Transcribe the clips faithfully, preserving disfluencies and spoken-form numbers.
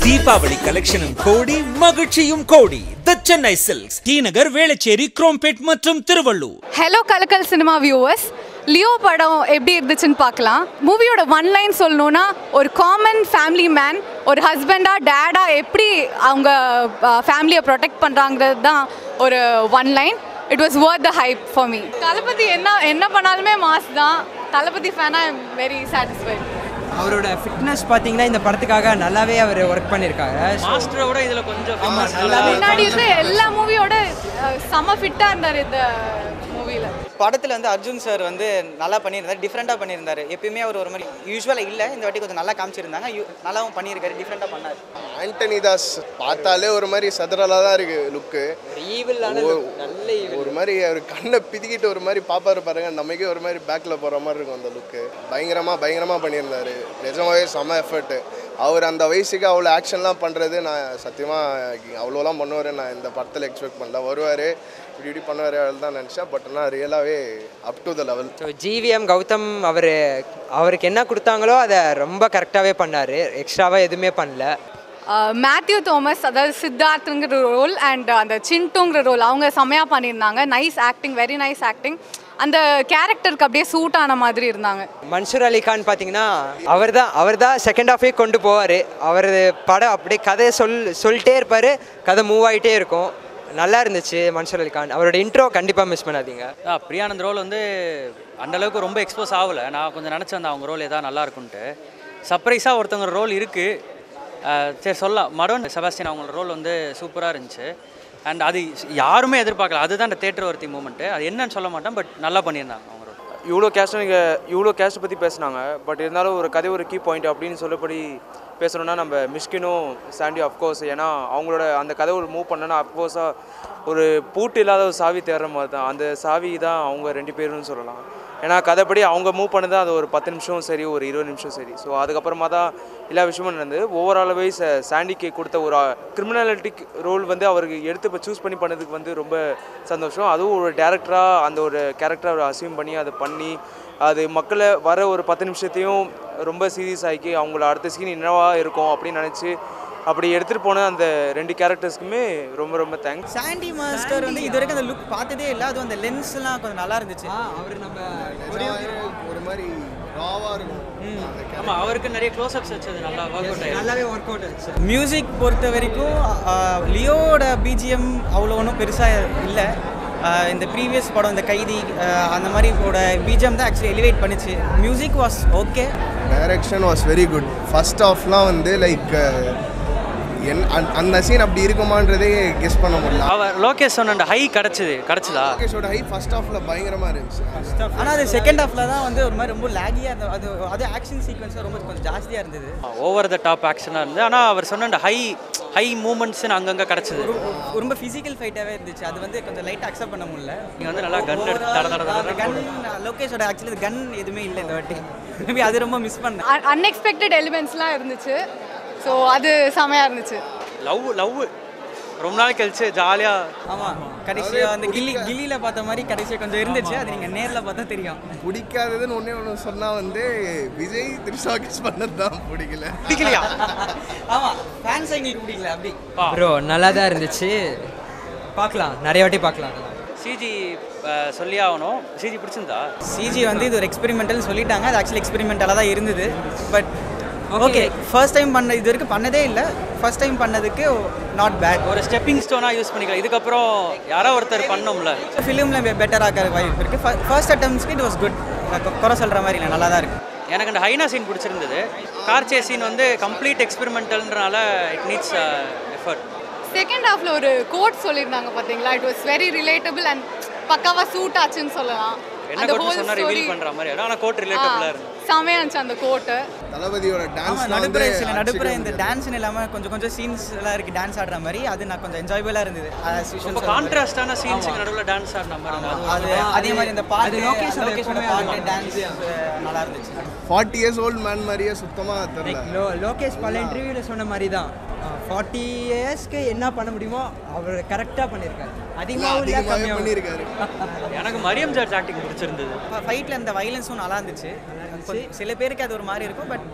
Deepavali collection Kodi, Magachiyum Kodi, the Chennai Silks, T Nagar, Velacheri, Krompet, மற்றும் Tiruvallur. Hello Kalakal Cinema viewers. Leo படம் எப்படி இருந்துச்சுன்னு பார்க்கலாம். மூவியோட ஒன் லைன் சொல்லணும்னா ஒரு காமன் ஃபேமிலி மேன் ஒரு ஹஸ்பண்டா டேடா எப்படி அவங்க ஃபேமிலியை ப்ரொடெக்ட் பண்றாங்கிறது தான் ஒரு one line. It was worth the hype for me. Thalapathy என்ன என்ன பண்ணாலுமே மாஸ் தான். தலபதி ஃபேனா I am very satisfied. அவரோட ஃபிட்னஸ் பாத்தீங்கன்னா இந்த படத்துக்காக நல்லாவே அவர் வர்க் பண்ணிருக்காங்க. மாஸ்டரோட இதுல கொஞ்சம் ஃபேமஸ் நல்லா முன்னாடி இருந்த எல்லா மூவியோட சம ஃபிட்டா இருந்தார் இந்த மூவில. படத்தில் வந்து அர்ஜுன் சார் வந்து நல்லா பண்ணியிருந்தார், டிஃப்ரெண்ட்டாக பண்ணியிருந்தார். எப்பயுமே அவர் ஒரு மாதிரி யூஸ்வலாக இல்லை, இந்த வாட்டி கொஞ்சம் நல்லா காமிச்சிருந்தாங்க, நல்லாவும் பண்ணியிருக்காரு, டிஃப்ரெண்ட்டாக பண்ணார். ஆண்டனி தாஸ் பார்த்தாலே ஒரு மாதிரி சதுரலாக தான் இருக்குது லுக்கு. ஈவிலான நல்ல ஈவில், ஒரு மாதிரி அவர் கண்ணை பிதிக்கிட்டு ஒரு மாதிரி பாப்பாரு பாருங்க, நமக்கே ஒரு மாதிரி பேக்கில் போகிற மாதிரி இருக்கும் அந்த லுக்கு. பயங்கரமாக பயங்கரமாக பண்ணியிருந்தார், நிஜமாவே செம்ம எஃபர்ட்டு. அவர் அந்த வயசுக்கு அவ்வளோ ஆக்ஷன்லாம் பண்ணுறது நான் சத்தியமாக அவ்வளோலாம் பண்ணுவார் நான் இந்த படத்தில் எக்ஸ்பெக்ட் பண்ணல. வருவார் இப்படி இப்படி பண்ணுவார் அவள் தான் நினச்சேன். பட் ஆனால் ரியலாகவே up to the level. So GVM Gautham அவர் அவருக்கு என்ன கொடுத்தாங்களோ அதை ரொம்ப கரெக்டாகவே பண்ணார், எக்ஸ்ட்ராவாக எதுவுமே பண்ணல. மேத்யூ தோமஸ் அதாவது சித்தார்த்துங்கிற ரோல் அண்ட் அந்த சின்ட்டுங்கிற ரோல் அவங்க செம்மையாக பண்ணியிருந்தாங்க. Nice acting, very nice acting. அந்த கேரக்டருக்கு அப்படியே சூட் ஆன மாதிரி இருந்தாங்க. மன்சூர் அலிகான் பார்த்தீங்கன்னா அவர் தான் அவர் தான் செகண்ட் ஹாஃபே கொண்டு போவார். அவர் படம் அப்படியே கதையை சொல் சொல்லிட்டே இருப்பார், கதை மூவ் ஆகிட்டே இருக்கும். நல்லா இருந்துச்சு மன்சூர் அலிகான். அவரோட இன்ட்ரோ கண்டிப்பாக மிஸ் பண்ணாதீங்க. பிரியானந்த் ரோல் வந்து அந்தளவுக்கு ரொம்ப எக்ஸ்போஸ் ஆகலை. நான் கொஞ்சம் நினச்சேன் அவங்க ரோல் எதாவது நல்லா இருக்குன்ட்டு. சர்ப்ரைஸாக ஒருத்தவங்க ரோல் இருக்குது, சரி சொல்லலாம். மரோன் செபாஸ்டியன் அவங்களோட ரோல் வந்து சூப்பராக இருந்துச்சு. அண்ட் அது யாருமே எதிர்பார்க்கல, அதுதான் அந்த தேட்டர் ஒர்த்தி மூமெண்ட்டு. அது என்னன்னு சொல்ல மாட்டேன், பட் நல்லா பண்ணியிருந்தாங்க அவங்க ரோல். இவ்வளோ கேஸ்ட்டை நீங்கள் இவ்வளோ கேஸ்ட்டை பற்றி பேசினாங்க, பட் இருந்தாலும் ஒரு கதை ஒரு கீ பாயிண்ட் அப்படின்னு சொல்லப்படி பேசணுன்னா நம்ம மிஷ்கினும் சாண்டி அஃப்கோர்ஸ். ஏன்னா அவங்களோட அந்த கதை ஒரு மூவ் பண்ணனா அஃப்கோர்ஸாக ஒரு பூட்டு இல்லாத ஒரு சாவி தேடுற மாதிரி தான். அந்த சாவி தான் அவங்க ரெண்டு பேருன்னு சொல்லலாம். ஏன்னா கதைப்படி அவங்க மூவ் பண்ணது அது ஒரு பத்து நிமிஷம் சரி, ஒரு இருபது நிமிஷம் சரி. ஸோ அதுக்கப்புறமா தான் எல்லா விஷயமும் நடந்தது. ஓவரால் வைஸ் சாண்டிக்கு கொடுத்த ஒரு கிரிமினாலிட்டிக் ரோல் வந்து அவருக்கு எடுத்து இப்போ சூஸ் பண்ணி பண்ணதுக்கு வந்து ரொம்ப சந்தோஷம். அதுவும் ஒரு டேரக்டராக அந்த ஒரு கேரக்டரை அவர் அசியூம் பண்ணி அதை பண்ணி அது மக்களை வர ஒரு பத்து நிமிஷத்தையும் ரொம்ப சீரியஸ் ஆகி அவங்கள அடுத்த சீன் என்னவா இருக்கும் அப்படின்னு நினச்சி அப்படி எடுத்துகிட்டு போன அந்த ரெண்டு கேரக்டர்ஸ்க்குமே ரொம்ப ரொம்ப தேங்க்ஸ். சாண்டி மாஸ்டர் வந்து இது வரைக்கும் அந்த லுக் பார்த்ததே இல்லை, அதுவும் அந்த லென்ஸ்லாம் கொஞ்சம் நல்லா இருந்துச்சு. அவர் நம்ம ஒரு மாதிரி ராவாக இருக்கும். ஆமாம், அவருக்கு நிறைய க்ளோஸ்அப்ஸ் வச்சது நல்லா ஒர்க் அவுட் ஆகிடுச்சு, நல்லாவே ஒர்க் அவுட் ஆச்சு. மியூசிக் பொறுத்த வரைக்கும் லியோட பிஜிஎம் அவ்வளோ ஒன்றும் பெருசாக இல்லை. இந்த ப்ரீவியஸ் படம் இந்த கைதி அந்த மாதிரி கூட பிஜிஎம் தான் ஆக்சுவலி எலிவேட் பண்ணிச்சு. Music was okay, direction was very good. First ஆஃப்லாம் வந்து லைக் என் அந்த சீன் அப்படி இருக்குமான்றதே கெஸ் பண்ண முடியல. அவர் லோகேஷ் சொன்ன ஹை கிடச்சிது கிடச்சிதா லோகேஷோட ஹை ஃபர்ஸ்ட் ஹாஃபில் பயங்கரமாக இருந்துச்சு. ஆனால் அது செகண்ட் ஹாஃபில் தான் வந்து ஒரு மாதிரி ரொம்ப லேகியாக இருந்தது. அது அது ஆக்ஷன் சீக்வன்ஸாக ரொம்ப கொஞ்சம் ஜாஸ்தியாக இருந்தது, ஓவர் த டாப் ஆக்ஷனாக இருந்தது. ஆனால் அவர் சொன்ன ஹை ஹை மூமெண்ட்ஸ்னு அங்கங்கே கிடச்சிது. ரொம்ப ஃபிசிக்கல் ஃபைட்டாகவே இருந்துச்சு. அது வந்து கொஞ்சம் லைட்டாக அக்செப்ட் பண்ண முடியல. நீங்கள் வந்து நல்லா கன் எடுத்து தட தட தட கன் லோகேஷோட ஆக்சுவலி கன் எதுவுமே இல்லை இந்த வாட்டி. மேபி அது ரொம்ப மிஸ் பண்ணேன். அன்எக்ஸ்பெக்டட் எலிமெண்ட்ஸ்லாம் இருந்துச்சு, ஸோ அது செமையாக இருந்துச்சு. லவ் லவ் ரொம்ப நாள் கழிச்சு ஜாலியாக. ஆமாம், கடைசியாக அந்த கில்லி கில்லியில் பார்த்த மாதிரி கடைசியாக கொஞ்சம் இருந்துச்சு. அது நீங்கள் நேரில் பார்த்தா தெரியும். பிடிக்காததுன்னு ஒன்றே ஒன்று சொன்னால் வந்து விஜய் த்ரிஷா கிஸ் பண்ணது தான் பிடிக்கல. பிடிக்கலையா? ஆமாம், ஃபேன்ஸ் எங்களுக்கு பிடிக்கல. அப்படி ப்ரோ நல்லா தான் இருந்துச்சு, பார்க்கலாம், நிறைய வாட்டி பார்க்கலாம். சிஜி சொல்லி ஆகணும். சிஜி பிடிச்சிருந்தா? சிஜி வந்து இது ஒரு எக்ஸ்பெரிமெண்டல் சொல்லிட்டாங்க, அது ஆக்சுவலி எக்ஸ்பெரிமெண்டலாக தான் இருந்தது. பட் ஓகே, ஃபர்ஸ்ட் டைம் பண்ண இது வரைக்கும் பண்ணதே இல்லை, ஃபர்ஸ்ட் டைம் பண்ணதுக்கு நாட் பேட். ஒரு ஸ்டெப்பிங் ஸ்டோனாக யூஸ் பண்ணிக்கலாம். இதுக்கப்புறம் யாரோ ஒருத்தர் பண்ணோம்ல, ஃபிலிமில் பெட்டராக வாய்ப்பு இருக்குது. ஃபர்ஸ்ட் அட்டம்ஸ்க்கு இட் வாஸ் குட், குறை சொல்கிற மாதிரி இல்லை, நல்லா தான் இருக்குது. எனக்கு அந்த ஹைனா சீன் பிடிச்சிருந்தது. கார் சேஸ் சீன் வந்து கம்ப்ளீட் எக்ஸ்பெரிமெண்டல்ன்றனால இட் நீட்ஸ் எஃபர்ட். செகண்ட் ஹாஃப்ல ஒரு கோட் சொல்லியிருந்தாங்க பார்த்தீங்களா, it was very relatable and பக்காவாக சூட் ஆச்சுன்னு சொல்லலாம். என்ன கோட் சொன்னா ரிவீல் பண்ற மாதிரி ஆனா கோட் ரிலேட்டபிளா இருக்கு, செமையா இருந்துச்சு அந்த கோட். தலபதியோட டான்ஸ் நடுப்புற சில நடுப்புற இந்த டான்ஸ்னு இல்லாம கொஞ்சம் கொஞ்சம் சீன்ஸ் எல்லாம் இருக்கு, டான்ஸ் ஆடுற மாதிரி. அது நான் கொஞ்சம் என்ஜாயபிளா இருந்தது. ரொம்ப கான்ட்ராஸ்டான சீன்ஸ்க்கு நடுவுல டான்ஸ் ஆடுற மாதிரி அது. அதே மாதிரி இந்த பாட்டு லோகேஷ் லோகேஷோட பாட்டு டான்ஸ் நல்லா இருந்துச்சு. ஃபார்ட்டி இயர்ஸ் ஓல்ட் மேன் மாதிரியே சுத்தமா தெரியல. லோகேஷ் பல இன்டர்வியூல சொன்ன மாதிரி தான், ஃபார்ட்டி இயர்ஸ்க்கு என்ன பண்ண முடியுமோ அவர் கரெக்டாக பண்ணியிருக்காரு, அதிகமாக பண்ணியிருக்காரு. எனக்கு மரியம் ஜார்ஜ் ஆக்டிங் பிடிச்சிருந்தது. ஃபைட்டில் அந்த வைலன்ஸும் நல்லா இருந்துச்சு. சில பேருக்கு அது ஒரு மாதிரி இருக்கும், பட்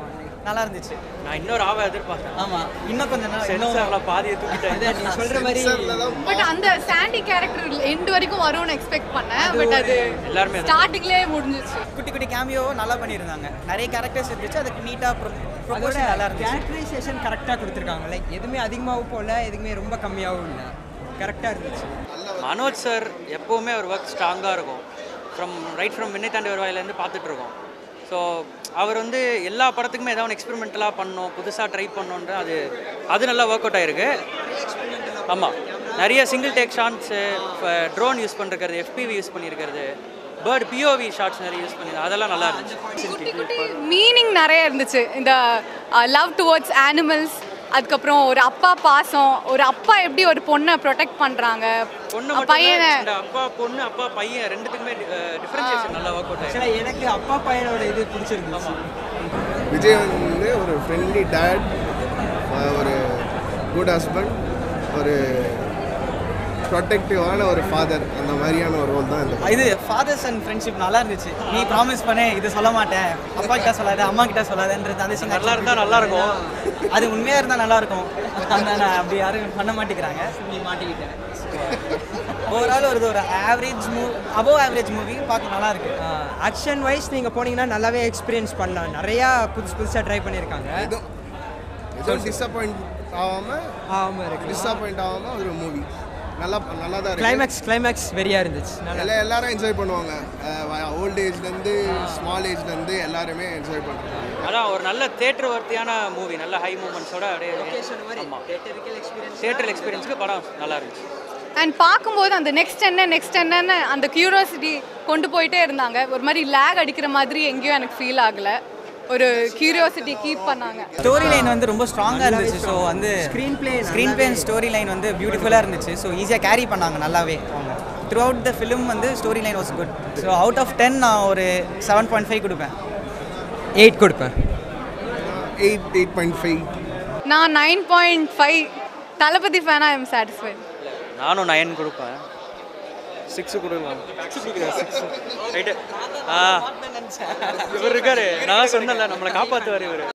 நல்லா இருந்துச்சு. நான் இன்னொரு ஆவ எதிர்பார்த்தேன். ஆமாம், இன்னும் கொஞ்சம் நாள் சென்சார்ல பாதியை தூக்கிட்டேன். நீ சொல்கிற மாதிரி பட் அந்த சாண்டி கேரக்டர் எண்ட் வரைக்கும் வரும்னு எக்ஸ்பெக்ட் பண்ணேன். பட் அது எல்லாருமே ஸ்டார்டிங்லேயே முடிஞ்சிச்சு. குட்டி குட்டி கேமியோ நல்லா பண்ணியிருந்தாங்க. நிறைய கேரக்டர்ஸ் இருந்துச்சு. அதுக்கு நீட்டாக ப்ரொபோஷன் நல்லா இருந்துச்சு. கேரக்டரைசேஷன் கரெக்டாக கொடுத்துருக்காங்க. லைக் எதுவுமே அதிகமாகவும் போகல, எதுவுமே ரொம்ப கம்மியாகவும் இல்லை, கரெக்டாக இருந்துச்சு. மனோஜ் சார் எப்போவுமே அவர் ஒர்க் ஸ்ட்ராங்காக இருக்கும். ஃப்ரம் ரைட் ஃப்ரம் விண்ணை தாண்டி வருவாயிலேருந்து பார்த்துட்ருக்கோம். ஸோ அவர் வந்து எல்லா படத்துக்குமே ஏதாவது ஒன்று எக்ஸ்பெரிமெண்டலாக பண்ணணும், புதுசாக ட்ரை பண்ணணுன்ற அது அது நல்லா ஒர்க் அவுட் ஆகிருக்கு. ஆமாம், நிறைய single take shots, drone use பண்ணிருக்கிறது, எஃபிவி யூஸ் பண்ணியிருக்கிறது, பேர்ட் பிஓவி ஷாட்ஸ் நிறைய யூஸ் பண்ணி அதெல்லாம் நல்லா இருந்துச்சு. மீனிங் நிறைய இருந்துச்சு. இந்த லவ் டுவர்ட்ஸ் அனிமல்ஸ், அதுக்கப்புறம் ஒரு அப்பா பாசம், ஒரு அப்பா எப்படி ஒரு பொண்ணை ப்ரொடெக்ட் பண்ணுறாங்க, பையனை அப்பா பொண்ணு அப்பா பையன் ரெண்டுத்துக்குமே டிஃபரன்ஷியேஷன் நல்லா ஒர்க் அவுட் ஆகிடுச்சு. எனக்கு அப்பா பையனோட இது பிடிச்சிருந்துச்சு. விஜய் வந்து ஒரு ஃப்ரெண்ட்லி டேட், ஒரு குட் ஹஸ்பண்ட், ஒரு ப்ரொடெக்டிவான ஒரு ஃபாதர், அந்த மாதிரியான ஒரு ரோல் தான் இந்த இது ஃபாதர்ஸ் அண்ட் ஃப்ரெண்ட்ஷிப் நல்லா இருந்துச்சு. நீ ப்ராமிஸ் பண்ணே இது சொல்ல மாட்டேன், அப்பா கிட்ட சொல்லாத, அம்மா கிட்ட சொல்லாதன்றது அந்த சீன் நல்லா இருந்தால் நல்லா இருக்கும். அது உண்மையாக இருந்தால் நல்லா இருக்கும். ஆனால் அப்படி யாரும் பண்ண மாட்டேங்கிறாங்க. நீ மாட்டிக்கிட்டேன். ஓவரால் ஒரு ஒரு average movie, above average movie பார்க்க நல்லா இருக்கு. ஆக்ஷன் வைஸ் நீங்கள் போனீங்கன்னா நல்லாவே எக்ஸ்பீரியன்ஸ் பண்ணலாம். நிறையா புதுசு புதுசாக ட்ரை பண்ணியிருக்காங்க. எதுவும் டிஸப்பாயிண்ட் ஆகாமல் ஆமாம் இருக்கு. டிஸப்பாயிண்ட் ஆகாமல் ஒரு மூவி நல்லா நல்லா தான் இருக்கு. கிளைமேக்ஸ் கிளைமேக்ஸ் வெரியா இருந்துச்சு. நல்லா எல்லாரும் என்ஜாய் பண்ணுவாங்க. ஓல்ட் ஏஜ்லேருந்து ஸ்மால் ஏஜ்லேருந்து எல்லாருமே என்ஜாய் பண்ணுறாங்க. அதான் ஒரு நல்ல தேட்டர் வர்த்தியான மூவி, நல்ல ஹை மூமெண்ட்ஸோட அப்படியே தேட்டர் எக்ஸ்பீரியன்ஸுக்கு படம் நல்லா இருந்துச்சு. அண்ட் பார்க்கும்போது அந்த நெக்ஸ்ட் என்ன நெக்ஸ்ட் என்னன்னு அந்த கியூரியாசிட்டி கொண்டு போயிட்டே இருந்தாங்க. ஒரு மாதிரி லேக் அடிக்கிற மாதிரி எங்கேயும் எனக்கு ஃபீல் ஆகலை. ஒரு கியூரியாசிட்டி கீப் பண்ணாங்க. ஸ்டோரி லைன் வந்து ரொம்ப ஸ்ட்ராங்காக இருந்துச்சு. ஸோ வந்து screen play screen play story line வந்து பியூட்டிஃபுல்லாக இருந்துச்சு. ஸோ ஈஸியாக கேரி பண்ணாங்க நல்லாவே அவங்க. த்ரூ அவுட் த ஃபிலிம் வந்து story line was good. So out of ten நான் ஒரு செவன் பாயிண்ட் ஃபைவ் கொடுப்பேன். எயிட் கொடுப்பேன். எயிட் எயிட் பாயிண்ட் ஃபைவ் நான் நைன் பாயிண்ட் ஃபைவ். தளபதி ஃபேனா ஐ எம் சாட்டிஸ்ஃபைட். நானும் நயன் கொடுப்பேன். சிக்ஸு கொடுக்கலாம். ரைட்டு. ஆ இவர் இருக்காரு, நான் சொன்னல நம்மளை காப்பாற்றுவார் இவர்.